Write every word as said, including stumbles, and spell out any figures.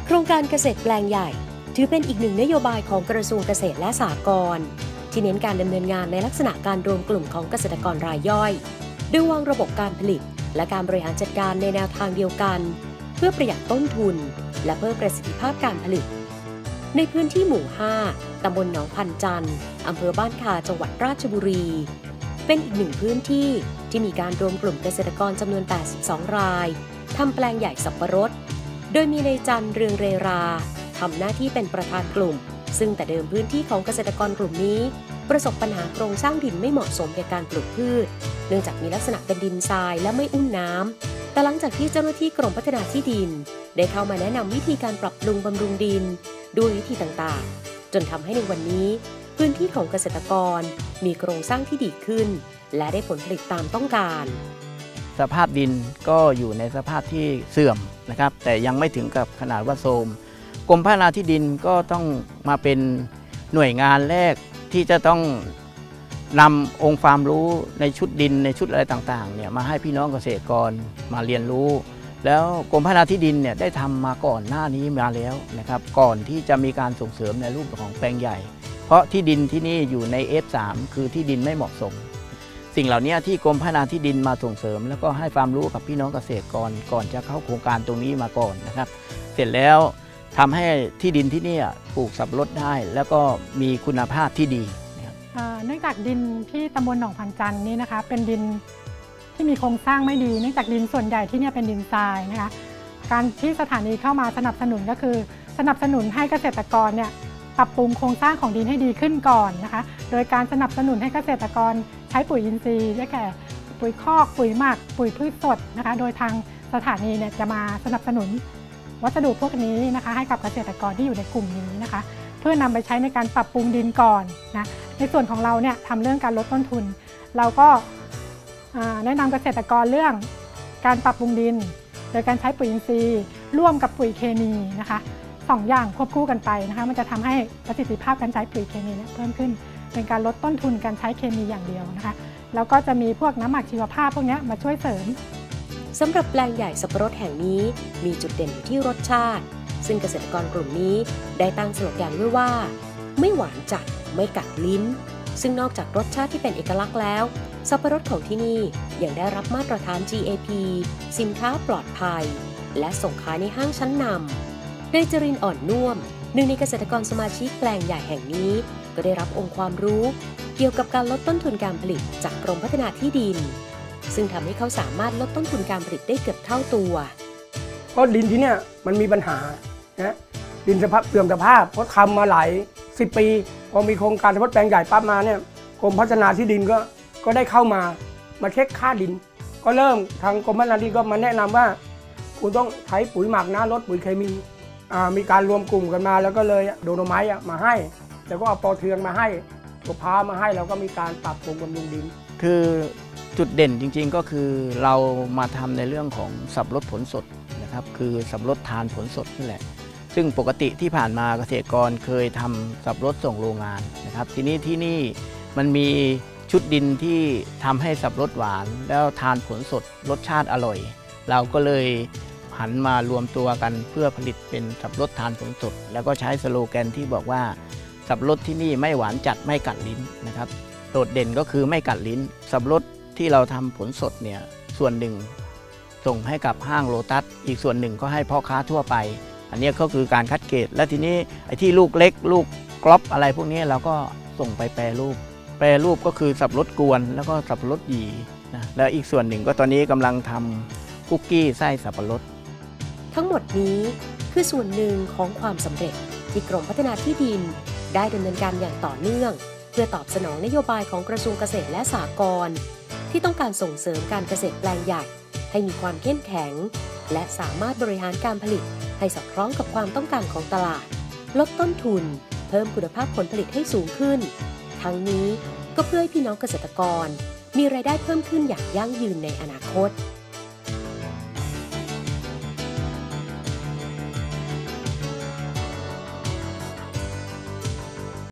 โครงการเกษตรแปลงใหญ่ถือเป็นอีกหนึ่งนโยบายของกระทรวงเกษตรและสหกรณ์ที่เน้นการดำเนินงานในลักษณะการรวมกลุ่มของเกษตรกรรายย่อยโดยวางระบบการผลิตและการบริหารจัดการในแนวทางเดียวกันเพื่อประหยัดต้นทุนและเพิ่มประสิทธิภาพการผลิตในพื้นที่หมู่ ห้า ตำบลหนองพันจันทร์อำเภอบ้านคาจังหวัดราชบุรีเป็นอีกหนึ่งพื้นที่ที่มีการรวมกลุ่มเกษตรกรจำนวน แปดสิบสอง รายทำแปลงใหญ่สับปะรดโดยมีนายจันทร์เรืองเรราทำหน้าที่เป็นประธานกลุ่มซึ่งแต่เดิมพื้นที่ของเกษตรกรกลุ่มนี้ประสบปัญหาโครงสร้างดินไม่เหมาะสมแก่การปลูกพืชเนื่องจากมีลักษณะเป็นดินทรายและไม่อุ้มน้ำแต่หลังจากที่เจ้าหน้าที่กรมพัฒนาที่ดินได้เข้ามาแนะนำวิธีการปรับปรุงบำรุงดินด้วยวิธีต่างๆจนทำให้ในวันนี้พื้นที่ของเกษตรกรมีโครงสร้างที่ดีขึ้นและได้ผลผลิตตามต้องการสภาพดินก็อยู่ในสภาพที่เสื่อมนะครับแต่ยังไม่ถึงกับขนาดว่าโทรมกรมพัฒนาที่ดินก็ต้องมาเป็นหน่วยงานแรกที่จะต้องนำองค์ความรู้ในชุดดินในชุดอะไรต่างๆเนี่ยมาให้พี่น้องเกษตรกรมาเรียนรู้แล้วกรมพัฒนาที่ดินเนี่ยได้ทำมาก่อนหน้านี้มาแล้วนะครับก่อนที่จะมีการส่งเสริมในรูปของแปลงใหญ่เพราะที่ดินที่นี่อยู่ใน เอฟ สาม คือที่ดินไม่เหมาะสมสิ่งเหล่านี้ที่กรมพัฒนาที่ดินมาส่งเสริมแล้วก็ให้ความรู้กับพี่น้องเกษตรกรก่อนจะเข้าโครงการตรงนี้มาก่อนนะครับเสร็จแล้วทำให้ที่ดินที่นี่ปลูกสับปะรดได้แล้วก็มีคุณภาพที่ดีเนื่องจากดินที่ตำบลหนองพันจันทร์นี่นะคะเป็นดินที่มีโครงสร้างไม่ดีเนื่องจากดินส่วนใหญ่ที่นี่เป็นดินทรายนะคะการที่สถานีเข้ามาสนับสนุนก็คือสนับสนุนให้เกษตรกรเนี่ยปรับปรุงโครงสร้างของดินให้ดีขึ้นก่อนนะคะโดยการสนับสนุนให้เกษตรกรใช้ปุ๋ยอินทรีย์ได้แก่ปุ๋ยคอกปุ๋ยหมักปุ๋ยพืชสดนะคะโดยทางสถานีเนี่ยจะมาสนับสนุนวัสดุพวกนี้นะคะให้กับเกษตรกรที่อยู่ในกลุ่มนี้นะคะเพื่อนำไปใช้ในการปรับปรุงดินก่อนนะในส่วนของเราเนี่ยทำเรื่องการลดต้นทุนเราก็แนะนำเกษตรกรเรื่องการปรับปรุงดินโดยการใช้ปุ๋ยอินทรีย์ร่วมกับปุ๋ยเคมีนะคะสองอย่างควบคู่กันไปนะคะมันจะทำให้ประสิทธิภาพการใช้ปุ๋ยเคมีเนี่ยเพิ่มขึ้นเป็นการลดต้นทุนการใช้เคมีอย่างเดียวนะคะแล้วก็จะมีพวกน้ำหมักชีวภาพพวกนี้มาช่วยเสริมสำหรับแปลงใหญ่สับปะรดแห่งนี้มีจุดเด่นอยู่ที่รสชาติซึ่งเกษตรกรกลุ่มนี้ได้ตั้งสโลแกนไว้ว่าไม่หวานจัดไม่กัดลิ้นซึ่งนอกจากรสชาติที่เป็นเอกลักษณ์แล้วสับปะรดของที่นี่ยังได้รับมาตรฐาน จี เอ พี สินค้าปลอดภัยและส่งขายในห้างชั้นนำนายจรินทร์อ่อนน่วมหนึ่งในเกษตรกรสมาชิกแปลงใหญ่แห่งนี้ก็ได้รับองค์ความรู้เกี่ยวกับการลดต้นทุนการผลิตจากกรมพัฒนาที่ดินซึ่งทำให้เขาสามารถลดต้นทุนการผลิตได้เกือบเท่าตัวเพราะดินที่เนี่ยมันมีปัญหานะดินสภาพเสื่อมสภาพเพราะทำมาหลายสิบปีพอมีโครงการเฉพาะแปลงใหญ่ปั๊บมาเนี่ยกรมพัฒนาที่ดินก็ก็ได้เข้ามามาเช็คค่าดินก็เริ่มทางกรมพัฒนาที่ดินก็มาแนะนำว่าคุณต้องใช้ปุ๋ยหมักนะลดปุ๋ยเคมีมีการรวมกลุ่มกันมาแล้วก็เลยโดโนไมต์มาให้แล้วก็เอาปอเทืองมาให้ตัวพามาให้แล้วก็มีการปรับปรุงบำรุงดินคือจุดเด่นจริงๆก็คือเรามาทำในเรื่องของสับปะรดผลสดนะครับคือสับปะรดทานผลสดนี่แหละซึ่งปกติที่ผ่านมาเกษตรกรเคยทำสับปะรดส่งโรงงานนะครับทีนี้ที่นี่มันมีชุดดินที่ทำให้สับปะรดหวานแล้วทานผลสดรสชาติอร่อยเราก็เลยหันมารวมตัวกันเพื่อผลิตเป็นสับปะรดทานผลสดแล้วก็ใช้สโลแกนที่บอกว่าสับปะรดที่นี่ไม่หวานจัดไม่กัดลิ้นนะครับโดดเด่นก็คือไม่กัดลิ้นสับปะรดที่เราทำผลสดเนี่ยส่วนหนึ่งส่งให้กับห้างโลตัสอีกส่วนหนึ่งก็ให้พ่อค้าทั่วไปอันนี้ก็คือการคัดเกรดและทีนี้ไอ้ที่ลูกเล็กลูกกรอบอะไรพวกนี้เราก็ส่งไปแปรรูปแปรรูปก็คือสับปะรดกวนแล้วก็สับปะรดหยีนะแล้วอีกส่วนหนึ่งก็ตอนนี้กำลังทำคุกกี้ไส้สับปะรดทั้งหมดนี้คือส่วนหนึ่งของความสำเร็จที่กรมพัฒนาที่ดินได้ดำเนินการอย่างต่อเนื่องเพื่อตอบสนองนโยบายของกระทรวงเกษตรและสหกรณ์ที่ต้องการส่งเสริมการเกษตรแปลงใหญ่ให้มีความเข้มแข็งและสามารถบริหารการผลิตให้สอดคล้องกับความต้องการของตลาดลดต้นทุนเพิ่มคุณภาพผลผลิตให้สูงขึ้นทั้งนี้ก็เพื่อให้พี่น้องเกษตรกรมีรายได้เพิ่มขึ้นอย่างยั่งยืนในอนาคต